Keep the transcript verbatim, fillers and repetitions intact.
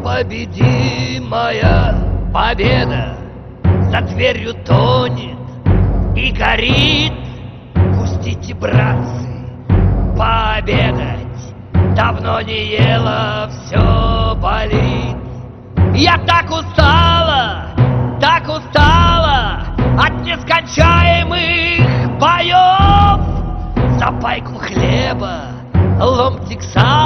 непобедимая победа за дверью тонет и горит. Пустите, братцы, пообедать. Давно не ела, все болит. Я так устала, так устала от нескончаемых боев. За пайку хлеба, ломтик сала